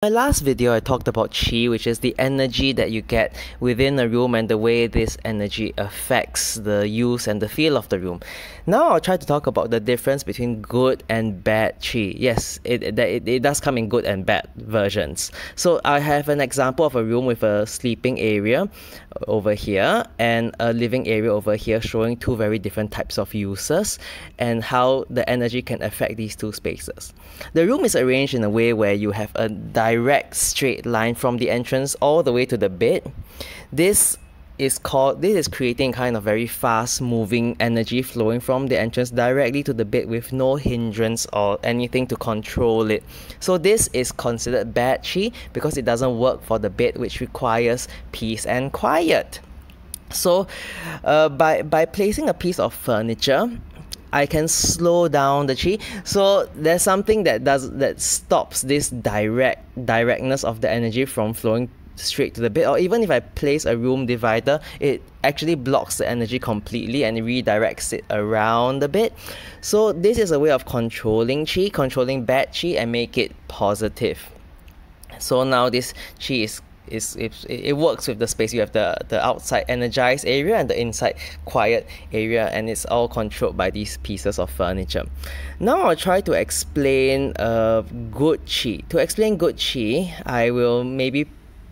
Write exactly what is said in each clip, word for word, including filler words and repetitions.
My last video I talked about Qi, which is the energy that you get within a room and the way this energy affects the use and the feel of the room. Now I'll try to talk about the difference between good and bad Qi. Yes, it, it, it, it does come in good and bad versions. So I have an example of a room with a sleeping area over here and a living area over here, showing two very different types of uses and how the energy can affect these two spaces. The room is arranged in a way where you have a direct straight line from the entrance all the way to the bed. This is called this is creating kind of very fast moving energy flowing from the entrance directly to the bed with no hindrance or anything to control it. So this is considered bad Qi because it doesn't work for the bed, which requires peace and quiet. So uh, by by placing a piece of furniture, I can slow down the Qi. So there's something that does that stops this direct directness of the energy from flowing straight to the bed. Or even if I place a room divider, it actually blocks the energy completely and redirects it around the bed. So this is a way of controlling Qi, controlling bad Qi, and make it positive. So now this Qi is Is, it, it works with the space. You have the, the outside energized area and the inside quiet area, and it's all controlled by these pieces of furniture. Now I'll try to explain uh, good Qi. To explain good Qi, I will maybe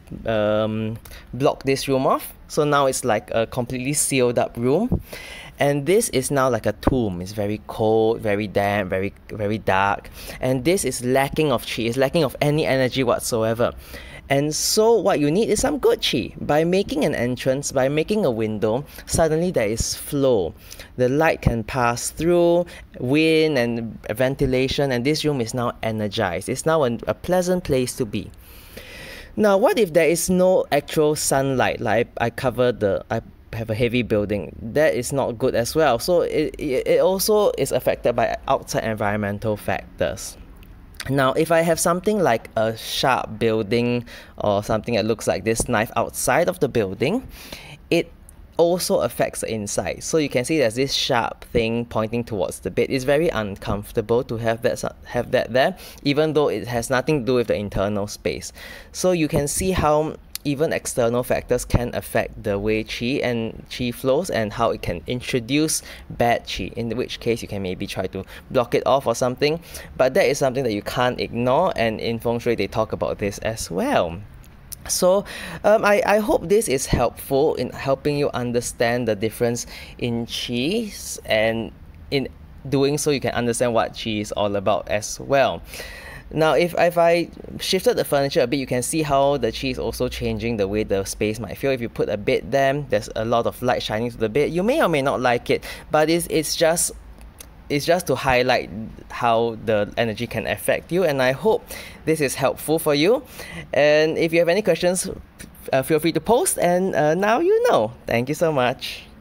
um, block this room off. So now it's like a completely sealed up room. And this is now like a tomb. It's very cold, very damp, very very dark. And this is lacking of Qi. It's lacking of any energy whatsoever. And so what you need is some good Qi. By making an entrance, by making a window, suddenly there is flow. The light can pass through, wind and ventilation, and this room is now energized. It's now a, a pleasant place to be. Now, what if there is no actual sunlight? Like I, I cover the... I, have a heavy building. That is not good as well. So it, it, it also is affected by outside environmental factors. Now, if I have something like a sharp building or something that looks like this knife outside of the building, it also affects the inside. So you can see there's this sharp thing pointing towards the bed. It's very uncomfortable to have that have that there, even though it has nothing to do with the internal space. So you can see how even external factors can affect the way Qi and Qi flows and how it can introduce bad Qi, in which case you can maybe try to block it off or something. But that is something that you can't ignore, and in Feng Shui they talk about this as well. So um, I, I hope this is helpful in helping you understand the difference in Qi, and in doing so you can understand what Qi is all about as well. Now, if, if I shifted the furniture a bit, you can see how the Qi is also changing the way the space might feel. If you put a bed there, there's a lot of light shining to the bed. You may or may not like it, but it's, it's just it's just to highlight how the energy can affect you, and I hope this is helpful for you. And if you have any questions, uh, feel free to post, and uh, now you know. Thank you so much.